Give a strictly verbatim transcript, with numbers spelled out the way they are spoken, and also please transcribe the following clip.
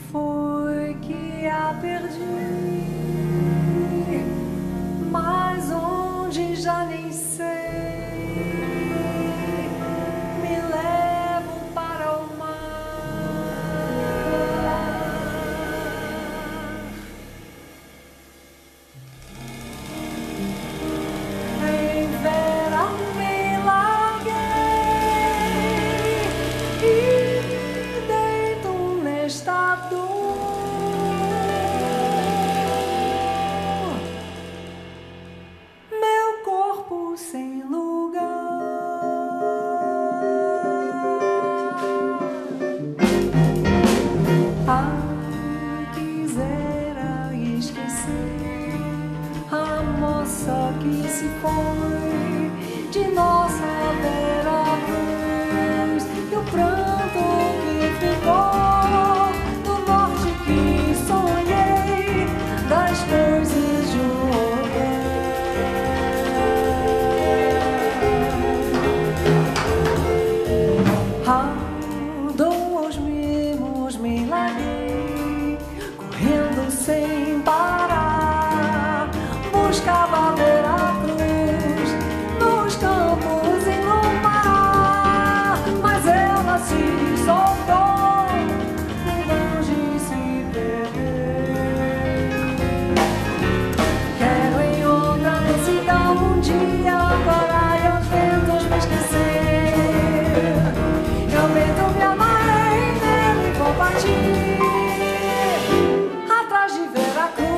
foi que a perdi, mas onde já nem sei. Me levo para o mar. Em verão me larguei e me deito nesta dor. Meu corpo sem lugar. Ah, quisera esquecer a moça que se foi de nossa vera cruz e o pranto que ficou do norte que sonhei das coisas de um hotel. Ah, dos mimos me larguei, correndo sem parar, buscava ver a cruz nos campos e no mar, mas ela se soltou, longe se perdeu. Quero em outra imensidão um dia parar e aos ventos me esquecer. Realmente me amarrei nele e vou partir atrás de ver a cruz.